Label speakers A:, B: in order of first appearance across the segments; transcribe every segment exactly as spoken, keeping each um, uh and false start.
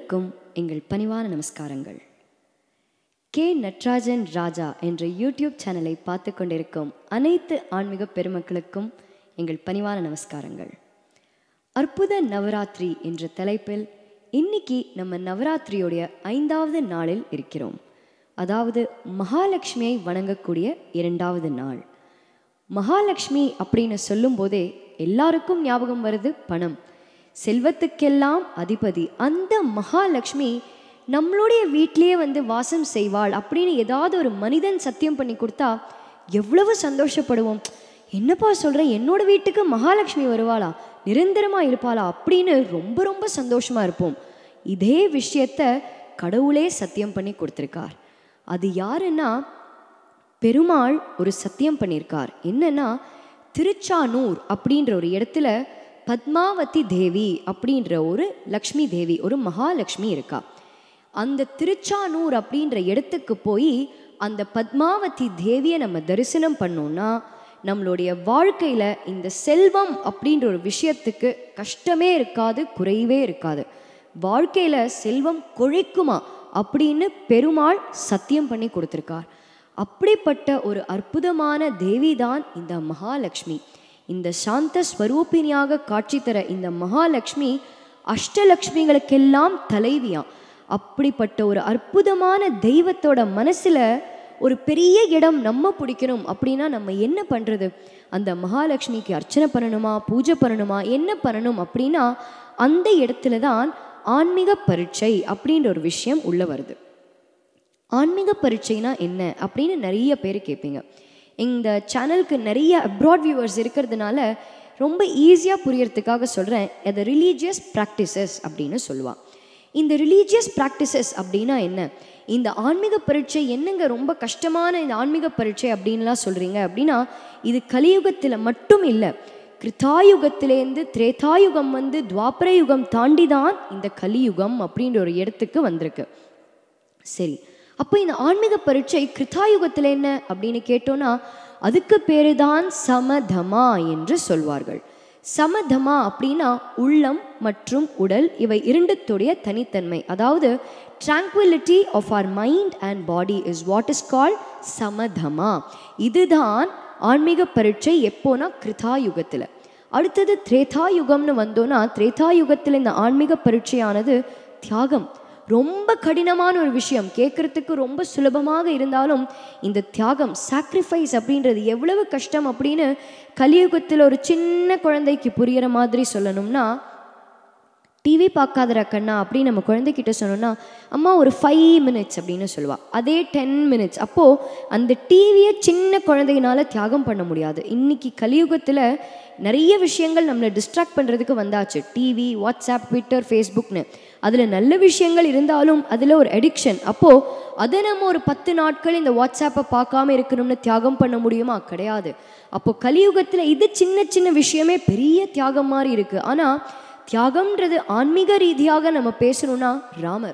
A: அனைவருக்கும் எங்கள் பணிவான நமஸ்காரங்கள். கே நட்ராஜன் ராஜா என்ற யூடியூப் சேனலை பார்த்து கொண்டிருக்கும் அனைத்து ஆன்மீக பெருமக்களுக்கும் எங்கள் பணிவான நமஸ்காரங்கள். அற்புத நவராத்திரி என்ற தலைப்பில் இன்னைக்கு நம்ம நவராத்திரியோடைய ஐந்தாவது நாளில் இருக்கிறோம். அதாவது மகாலட்சுமியை வணங்கக்கூடிய இரண்டாவது நாள். மகாலட்சுமி அப்படின்னு சொல்லும் போதே எல்லாருக்கும் ஞாபகம் வருது பணம், செல்வத்துக்கெல்லாம் அதிபதி. அந்த மகாலட்சுமி நம்மளுடைய வீட்டிலேயே வந்து வாசம் செய்வாள் அப்படின்னு ஏதாவது ஒரு மனிதன் சத்தியம் பண்ணி கொடுத்தா எவ்வளவு சந்தோஷப்படுவோம். என்னப்பா சொல்ற, என்னோட வீட்டுக்கு மகாலட்சுமி வருவாளா, நிரந்தரமா இருப்பாளா அப்படின்னு ரொம்ப ரொம்ப சந்தோஷமா இருப்போம். இதே விஷயத்த கடவுளே சத்தியம் பண்ணி கொடுத்திருக்கார். அது யாருன்னா, பெருமாள் ஒரு சத்தியம் பண்ணியிருக்கார். என்னன்னா, திருச்சானூர் அப்படின்ற ஒரு இடத்துல பத்மாவதி தேவி அப்படின்ற ஒரு லக்ஷ்மி தேவி, ஒரு மகாலட்சுமி இருக்கா. அந்த திருச்சானூர் அப்படின்ற இடத்துக்கு போய் அந்த பத்மாவதி தேவியை நம்ம தரிசனம் பண்ணோம்னா நம்மளுடைய வாழ்க்கையில இந்த செல்வம் அப்படின்ற ஒரு விஷயத்துக்கு கஷ்டமே இருக்காது, குறைவே இருக்காது. வாழ்க்கையில செல்வம் கொழிக்குமா அப்படின்னு பெருமாள் சத்தியம் பண்ணி கொடுத்திருக்கார். அப்படிப்பட்ட ஒரு அற்புதமான தேவிதான் இந்த மகாலட்சுமி. இந்த சாந்த ஸ்வரூபிணியாக காட்சி தர இந்த மகாலட்சுமி அஷ்டலக்ஷ்மிகளுக்கெல்லாம் தலைவியா. அப்படிப்பட்ட ஒரு அற்புதமான தெய்வத்தோட மனசுல ஒரு பெரிய இடம் நம்ம பிடிக்கணும் அப்படின்னா நம்ம என்ன பண்றது? அந்த மகாலட்சுமிக்கு அர்ச்சனை பண்ணணுமா, பூஜை பண்ணணுமா, என்ன பண்ணணும் அப்படின்னா அந்த இடத்துல தான் ஆன்மீக பரீட்சை அப்படின்ற ஒரு விஷயம் உள்ள வருது. ஆன்மீக பரீட்சைனா என்ன அப்படின்னு நிறைய பேர் கேட்பீங்க. இந்த சேனலுக்கு நிறைய அப்ராட் வியூவர்ஸ் இருக்கிறதுனால ரொம்ப ஈஸியாக புரியறதுக்காக சொல்கிறேன். அது ரிலீஜியஸ் ப்ராக்டிசஸ் அப்படின்னு சொல்லுவாள். இந்த ரிலீஜியஸ் ப்ராக்டிசஸ் அப்படின்னா என்ன? இந்த ஆன்மீக பரீட்சை என்னங்க ரொம்ப கஷ்டமான இந்த ஆன்மீக பரீட்சை அப்படின்லாம் சொல்கிறீங்க அப்படின்னா, இது கலியுகத்தில் மட்டும் இல்லை, கிருத்தாயுகத்திலேருந்து திரேதாயுகம் வந்து துவாபர யுகம் தாண்டி தான் இந்த கலியுகம் அப்படின்ற ஒரு இடத்துக்கு வந்திருக்கு. சரி, அப்போ இந்த ஆன்மீக பரீட்சை கிருத்தாயுகத்தில் என்ன அப்படின்னு கேட்டோன்னா அதுக்கு பேரு தான் சமதமா என்று சொல்வார்கள். சமதமா அப்படின்னா உள்ளம் மற்றும் உடல் இவை இரண்டுத்துடைய தனித்தன்மை. அதாவது tranquility of our mind and body is what is called சமதமா. இதுதான் ஆன்மீக பரீட்சை. எப்போனா கிருத்தாயுகத்தில். அடுத்தது திரேதாயுகம்னு வந்தோன்னா திரேதாயுகத்தில் இந்த ஆன்மீக பரீட்சையானது தியாகம். ரொம்ப கடினமான ஒரு விஷயம், கேட்கறதுக்கு ரொம்ப சுலபமாக இருந்தாலும் இந்த தியாகம், சாக்ரிஃபைஸ் அப்படின்றது எவ்வளவு கஷ்டம் அப்படின்னு கலியுகத்தில் ஒரு சின்ன குழந்தைக்கு புரிகிற மாதிரி சொல்லணும்னா, டிவி பார்க்காதரா கண்ணா அப்படின்னு நம்ம குழந்தைகிட்ட சொன்னோம்னா அம்மா ஒரு ஃபைவ் மினிட்ஸ் அப்படின்னு சொல்லுவாள். அதே டென் மினிட்ஸ். அப்போது அந்த டிவியை சின்ன குழந்தையினால தியாகம் பண்ண முடியாது. இன்னைக்கு கலியுகத்தில் நிறைய விஷயங்கள் நம்மளை டிஸ்ட்ராக்ட் பண்ணுறதுக்கு வந்தாச்சு. டிவி, வாட்ஸ்அப், ட்விட்டர், ஃபேஸ்புக்னு. அதில் நல்ல விஷயங்கள் இருந்தாலும் அதில் ஒரு அடிக்ஷன். அப்போது அதை நம்ம ஒரு பத்து நாட்கள் இந்த வாட்ஸ்அப்பை பார்க்காம இருக்கணும்னு தியாகம் பண்ண முடியுமா? கிடையாது. அப்போது கலியுகத்தில் இது சின்ன சின்ன விஷயமே பெரிய தியாகம் மாதிரி இருக்குது. ஆனால் தியாகம்ன்றது ஆன்மீக ரீதியாக நம்ம பேசணும்னா ராமர்,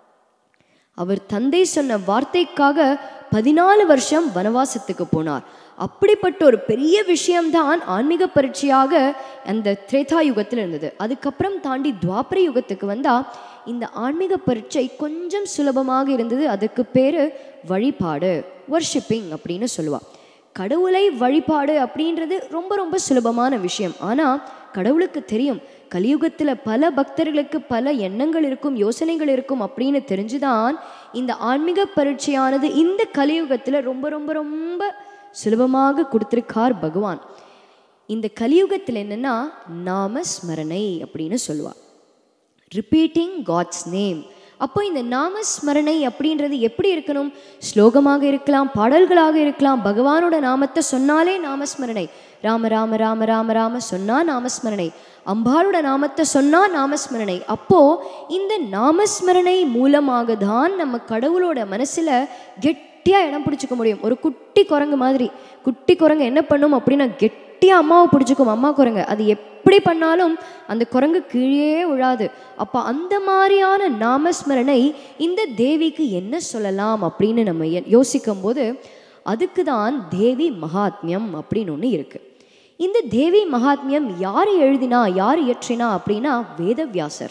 A: அவர் தந்தை சொன்ன வார்த்தைக்காக பதினாலு வருஷம் வனவாசத்துக்கு போனார். அப்படிப்பட்ட ஒரு பெரிய விஷயம்தான் ஆன்மீக பரீட்சையாக அந்த திரேதா யுகத்தில் இருந்தது. அதுக்கப்புறம் தாண்டி துவாபர யுகத்துக்கு வந்தால் இந்த ஆன்மீக பரீட்சை கொஞ்சம் சுலபமாக இருந்தது. அதுக்கு பேர் வழிபாடு, வர்ஷிப்பிங் அப்படின்னு சொல்லுவாள். கடவுளை வழிபாடு அப்படின்றது ரொம்ப ரொம்ப சுலபமான விஷயம். ஆனால் கடவுளுக்கு தெரியும் கலியுகத்தில் பல பக்தர்களுக்கு பல எண்ணங்கள் இருக்கும், யோசனைகள் இருக்கும் அப்படின்னு தெரிஞ்சுதான் இந்த ஆன்மீக பரீட்சையானது இந்த கலியுகத்தில் ரொம்ப ரொம்ப ரொம்ப சுலபமாக கொடுத்திருக்கார் பகவான். இந்த கலியுகத்தில் என்னன்னா நாமஸ்மரணை அப்படின்னு சொல்லுவாள், ரிப்பீட்டிங் காட்ஸ் நேம். அப்போ இந்த நாமஸ்மரணை அப்படின்றது எப்படி இருக்கணும்? ஸ்லோகமாக இருக்கலாம், பாடல்களாக இருக்கலாம். பகவானோட நாமத்தை சொன்னாலே நாமஸ்மரணை. ராம ராம ராம ராம ராம சொன்னா நாமஸ்மரணை, அம்பாளோட நாமத்தை சொன்னா நாமஸ்மரணை. அப்போ இந்த நாமஸ்மரணை மூலமாக தான் நம்ம கடவுளோட மனசுல கெட்டியா இடம் பிடிச்சிக்க முடியும். ஒரு குட்டி குரங்கு மாதிரி. குட்டி குரங்கு என்ன பண்ணும் அப்படின்னா கெட்டியா அம்மாவை பிடிச்சிக்கும். அம்மா குரங்கு அது எப்படி பண்ணாலும் அந்த குரங்கு கீழே விழாது. அப்போ அந்த மாதிரியான நாமஸ்மரணை இந்த தேவிக்கு என்ன சொல்லலாம் அப்படின்னு நம்ம யோசிக்கும் போது அதுக்கு தான் தேவி மகாத்மியம் அப்படின்னு ஒன்று இருக்கு. இந்த தேவி மகாத்மியம் யார் எழுதினா, யார் இயற்றினா அப்படின்னா வேதவியாசர்.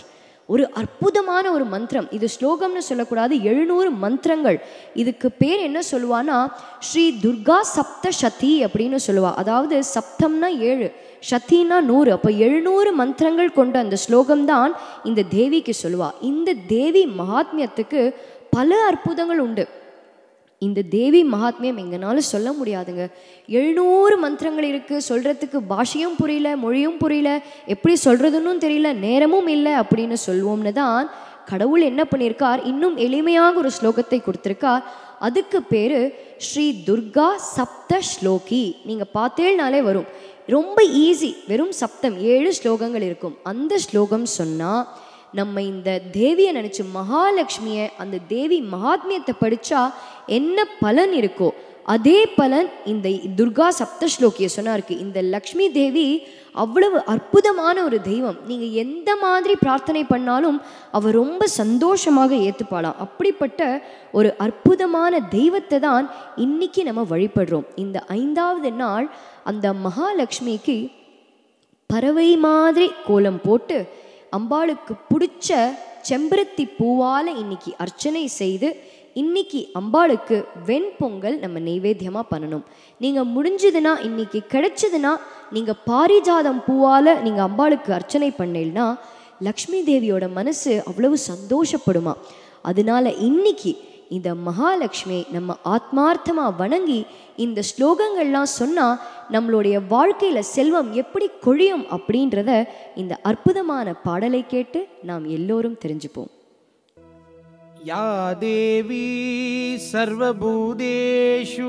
A: ஒரு அற்புதமான ஒரு மந்திரம். இது ஸ்லோகம்னு சொல்லக்கூடாது, எழுநூறு மந்திரங்கள். இதுக்கு பேர் என்ன சொல்லுவான்னா ஸ்ரீ துர்கா சப்த சதி அப்படின்னு சொல்லுவா. அதாவது சப்தம்னா ஏழு, சத்தினா நூறு. அப்போ எழுநூறு மந்திரங்கள் கொண்ட அந்த ஸ்லோகம்தான் இந்த தேவிக்கு சொல்லுவா. இந்த தேவி மகாத்மியத்துக்கு பல அற்புதங்கள் உண்டு. இந்த தேவி மகாத்மியம் எங்கனாலும் சொல்ல முடியாதுங்க. எழுநூறு மந்திரங்கள் இருக்குது, சொல்கிறதுக்கு பாஷையும் புரியல, மொழியும் புரியல, எப்படி சொல்கிறதுன்னு தெரியல, நேரமும் இல்லை அப்படின்னு சொல்லுவோம்னு தான் கடவுள் என்ன பண்ணியிருக்கார், இன்னும் எளிமையாக ஒரு ஸ்லோகத்தை கொடுத்துருக்கார். அதுக்கு பேர் ஸ்ரீ துர்கா சப்த ஸ்லோகி. நீங்கள் பார்த்தேனாலே வரும், ரொம்ப ஈஸி, வெறும் சப்தம், ஏழு ஸ்லோகங்கள் இருக்கும். அந்த ஸ்லோகம் சொன்னால் நம்ம இந்த தேவியை நினச்சி மகாலட்சுமியை, அந்த தேவி மகாத்மியத்தை படித்தா என்ன பலன் இருக்கோ அதே பலன் இந்த துர்கா சப்த ஸ்லோகியை சொன்னா இருக்கு. இந்த லக்ஷ்மி தேவி அவ்வளவு அற்புதமான ஒரு தெய்வம். நீங்கள் எந்த மாதிரி பிரார்த்தனை பண்ணாலும் அவள் ரொம்ப சந்தோஷமாக ஏற்றுப்பாளாம். அப்படிப்பட்ட ஒரு அற்புதமான தெய்வத்தை தான் இன்னைக்கு நம்ம வழிபடுறோம். இந்த ஐந்தாவது நாள் அந்த மகாலட்சுமிக்கு பறவை மாதிரி கோலம் போட்டு அம்பாளுக்கு பிடிச்ச செம்பருத்தி பூவால் இன்னைக்கு அர்ச்சனை செய்து இன்னைக்கு அம்பாளுக்கு வெண்பொங்கல் நம்ம நைவேத்தியமாக பண்ணணும். நீங்கள் முடிஞ்சதுன்னா, இன்னைக்கு கிடைச்சதுன்னா, நீங்கள் பாரிஜாதம் பூவால் நீங்கள் அம்பாளுக்கு அர்ச்சனை பண்ணீங்கன்னா லக்ஷ்மி தேவியோட மனசு அவ்வளவு சந்தோஷப்படுமா. அதனால இன்னைக்கு இந்த மகாலட்சுமி நம்ம ஆத்மார்த்தமாக வணங்கி இந்த ஸ்லோகங்கள்லாம் சொன்னால் நம்மளுடைய வாழ்க்கையில் செல்வம் எப்படி கொழியும் அப்படின்றத இந்த அற்புதமான பாடலை கேட்டு நாம் எல்லோரும் தெரிஞ்சுப்போம்.
B: யா தேவி சர்வபூதேஷு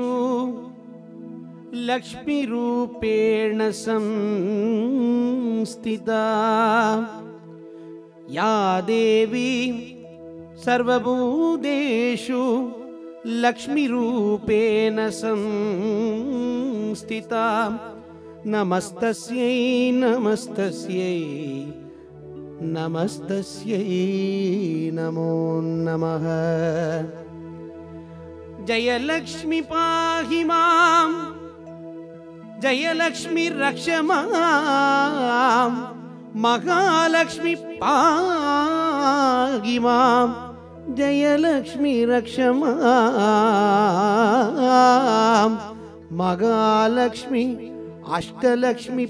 B: லக்ஷ்மி ரூபேண சம்ஸ்திதா. யா தேவி சர்வபூதேஷு லக்ஷ்மி ரூபேண சம்ஸ்திதா. நமஸ்தஸ்யை நமஸ்தஸ்யை நமஸ்தஸ்யை நமோ நமः. ஜயலக்ஷ்மி பாஹி மாம், ஜயலக்ஷ்மி ரக்ஷ மாம், மகாலக்ஷ்மி பாஹி மாம், ஜயலக்ஷ்மி ரக்ஷ மாம், மகாலக்ஷ்மி அஷ்டலக்ஷ்மி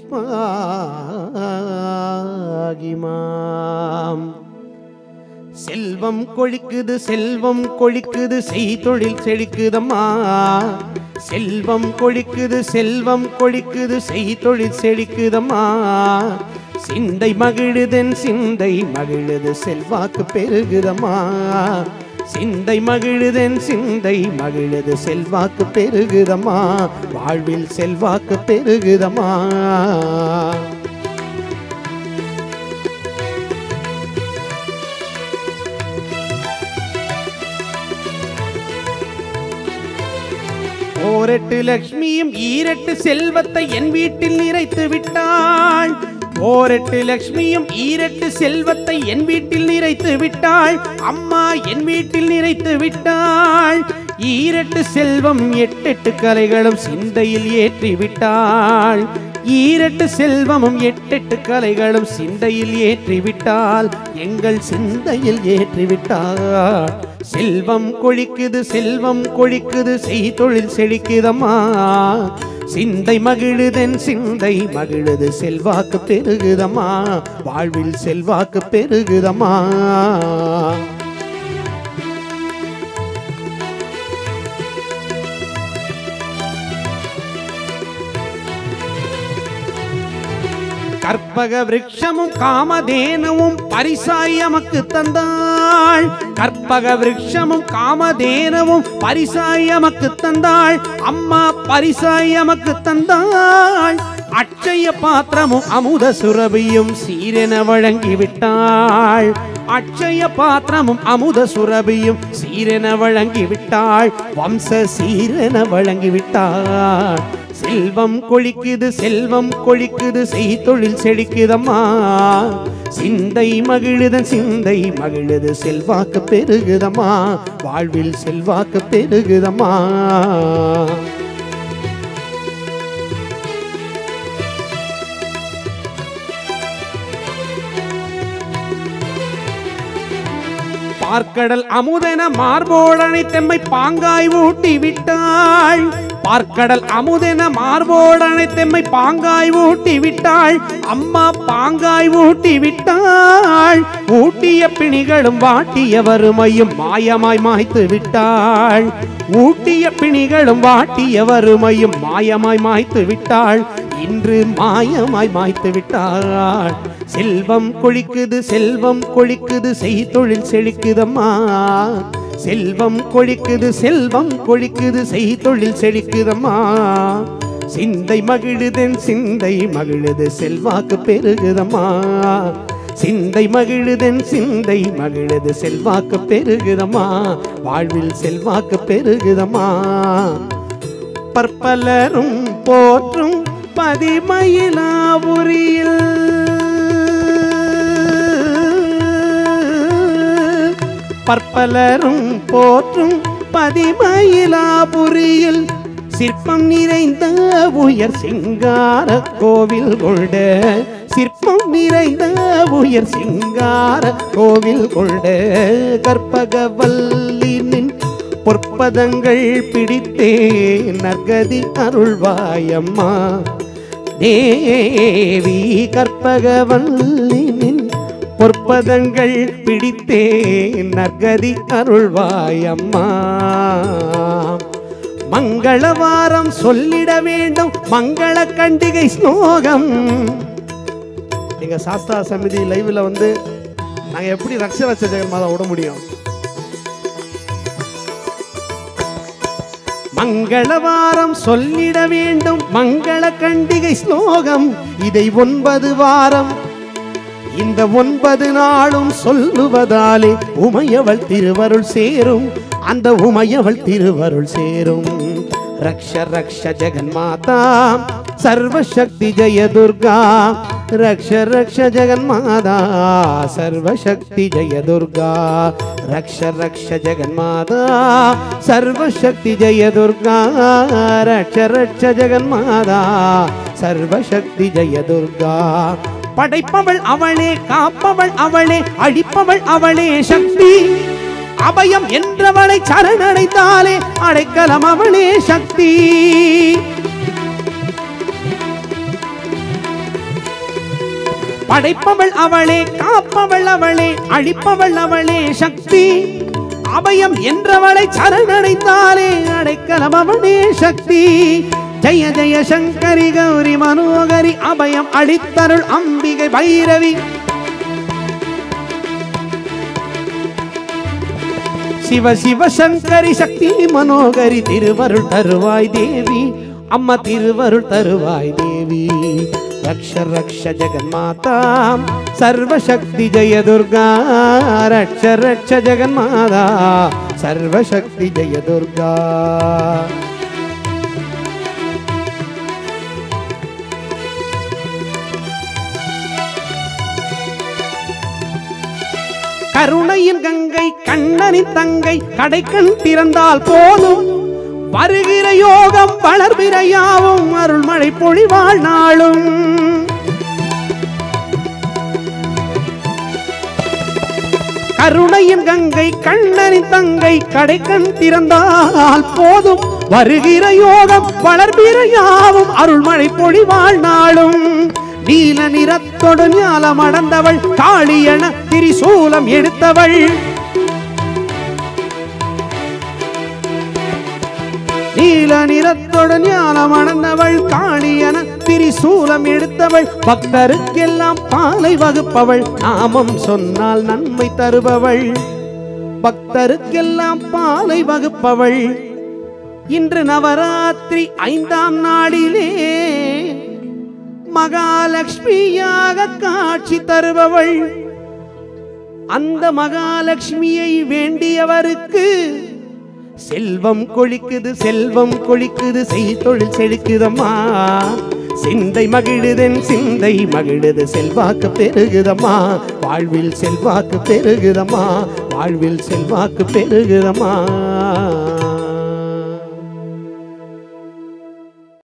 B: பாகி மாம். செல்வம் கொழிக்குது செல்வம் கொழிக்குது செய்தொழில் செழிக்குதம்மா. செல்வம் கொழிக்குது செல்வம் கொழிக்குது செய்தொழில் செழிக்குதம்மா. சிந்தை மகிழுதென் சிந்தை மகிழுது செல்வாக்கு பெருகுதம்மா. சிந்தை மகிழுதென் சிந்தை மகிழுது செல்வாக்கு பெருகுதம்மா. வாழ்வில் செல்வாக்கு பெருகுதம்மா. ஓரெட்டு லக்ஷ்மியும் ஈரெட்டு செல்வத்தை என் வீட்டில் நிறைத்து விட்டாள். ஓரெட்டு லக்ஷ்மியும் ஈரெட்டு செல்வத்தை என் வீட்டில் நிறைத்து விட்டாள். அம்மா என் வீட்டில் நிறைத்து விட்டாள். ஈரெட்டு செல்வம் எட்டெட்டு கலைகளும் சிந்தையில் ஏற்றி விட்டாள். ஈரெட்டு செல்வமும் எட்டெட்டு கலைகளும் சிந்தையில் ஏற்றி விட்டாள். எங்கள் சிந்தையில் ஏற்றி விட்டாள். செல்வம் கொழிக்குது செல்வம் கொழிக்குது செய்தொழில் செழிக்குதம்மா. சிந்தை மகிழுதென் சிந்தை மகிழுது செல்வாக்கு பெருகுதம்மா. வாழ்வில் செல்வாக்கு பெருகுதம்மா. கற்பக விருட்சமும் காமதேனவும் பரிசாய் எமக்கு தந்தாள். கற்பக விருட்சமும் காமதேனவும் பரிசாய் எமக்கு தந்தாள். அம்மா பரிசாய் எமக்கு தந்தாள். அட்சய பாத்திரமும் அமுத சுரபியும் சீரென வழங்கிவிட்டாள். அட்சய பாத்திரமும் அமுத சுரபியும் சீரென வழங்கிவிட்டாள். வம்ச சீரென வழங்கிவிட்டாள். செல்வம் கொழிக்குது செல்வம் கொழிக்குது செய்தொழில் செழிக்குதம்மா. சிந்தை மகிழுதன் சிந்தை மகிழுது செல்வாக்கு பெருகுதம்மா. வாழ்வில் செல்வாக்கு பெருகுதம்மா. பார்க்கடல் அமுதென மார்போடனை தெம்மை பாங்காய் ஊட்டி விட்டாள். பார்க்கடல் அமுதென மார்போடனை தெம்மை பாங்காய் ஊட்டி விட்டாள். அம்மா பாங்காய் ஊட்டி விட்டாள். ஊட்டிய பிணிகளும் வாட்டிய வறுமையும் மாயமாய் மாய்த்து விட்டாள். ஊட்டிய பிணிகளும் வாட்டிய வறுமையும் மாயமாய் மாய்த்து விட்டாள். இன்று மாயமாய் மாய்த்து விட்டாள். செல்வம் கொழிக்குது செல்வம் கொழிக்குது செய்தொழில் செழிக்குதம்மா. செல்வம் கொழிக்குது செல்வம் கொழிக்குது செய்தொழில் செழிக்குதம்மா. சிந்தை மகிழுதென் சிந்தை மகிழுது செல்வாக்கு பெருகுதம்மா. சிந்தை மகிழுதென் சிந்தை மகிழுது செல்வாக்கு பெருகுதம்மா. வாழ்வில் செல்வாக்கு பெருகுதம்மா. பற்பலரும் போற்றும் பதிமயிலாபுரியில் பற்பலரும் போற்றும் பதிமயிலாபுரியில் சிற்பம் நிறைந்த உயர் சிங்கார கோவில் கொண்ட சிற்பம் நிறைந்த உயர் சிங்கார கோவில் கொண்ட கற்பகவல்லினின் பொற்பதங்கள் பிடித்தே நற்கதி அருள்வாயம்மா. தேவி கற்பகவல்லினின் பொற்பதங்கள் பிடித்தே நற்கதி அருள்வாயம்மா. மங்களவாரம் சொல்லிட வேண்டும் மங்கள கண்டிகை ஸ்லோகம். எங்க சாஸ்தா சமிதி லைவ்ல வந்து நாங்க எப்படி ரக்ஷ ரக்ஷ ஜெகன்மாதா விட முடியும்? மங்களவாரம் சொல்லிட வேண்டும் மங்கள கண்டிகை ஸ்லோகம். இதை ஒன்பது வாரம் இந்த ஒன்பது நாளும் சொல்லுவதாலே உமையவள் திருவருள் சேரும். அந்த உமையவள் திருவருள் சேரும். ரக்ஷ ரக்ஷ ஜெகன்மாதா சர்வசக்தி ஜெய துர்கா. ரக்ஷ ரக்ஷ ஜெகன்மாதா சர்வசக்தி ஜெய துர்கா. ரக்ஷ ரக்ஷ ஜெகன்மாதா சர்வசக்தி ஜெய துர்கா. ரக்ஷ ரக்ஷ ஜெகன்மாதா சர்வசக்தி ஜெய துர்கா. படைப்பவள் அவளே காப்பவள் அவளே அழிப்பவள் அவளே சக்தி. அபயம் என்றவளை சரணடைந்தாலே அடைக்கலம் அவளே சக்தி. படைப்பவள் அவளே காப்பவள் அவளே அழிப்பவள் அவளே சக்தி. அபயம் என்றவளை சரணடைந்தாலே அடைக்கலம் அவளே சக்தி. ஜெய ஜெய சங்கரி கௌரி மனோகரி அபயம் அளித்தருள் அம்பிகை பைரவி. சிவ சிவ சங்கரி சக்தி மனோகரி திருவருள் தருவாய் தேவி. அம்மா திருவருள் தருவாய் தேவி. ரக்ஷ ரக்ஷ ஜெகன்மாதா சர்வசக்தி ஜெய துர்கா. ரக்ஷ ரக்ஷ ஜெகன்மாதா சர்வசக்தி ஜெய துர்கா. கருணையின் கங்கை கண்ணனின் தங்கை கடைக்கண் திறந்தால் போதும். வருகிற யோகம் வளர்பிற யாவும் அருள்மழை பொழிவாள் நாளும். கருணையின் கங்கை கண்ணனின் தங்கை கடைக்கண் திறந்தால் போதும். வருகிற யோகம் வளர்பிற யாவும் அருள்மழை பொழிவாள் நாளும். நீல நிறத்தொடு ஞாலம் அடந்தவள் காளியன திரிசூலம் எடுத்தவள். நீல நிறத்தொடு ஞானம் அடந்தவள் காளியன திரிசூலம் எடுத்தவள். பக்தருக்கெல்லாம் பாலை வகுப்பவள் நாமம் சொன்னால் நன்மை தருபவள். பக்தருக்கெல்லாம் பாலை வகுப்பவள். இன்று நவராத்திரி ஐந்தாம் நாளிலே மகாலட்சுமியாக காட்சி தருபவள். அந்த மகாலட்சுமியை வேண்டியவருக்கு செல்வம் கொழிக்குது செல்வம் கொழிக்குது செய்தொழில் செழிக்குதம்மா. சிந்தை மகிழுதென் சிந்தை மகிழுது செல்வாக்கு பெருகுதம்மா. வாழ்வில் செல்வாக்கு பெருகுதம்மா. வாழ்வில் செல்வாக்கு பெருகுதம்மா.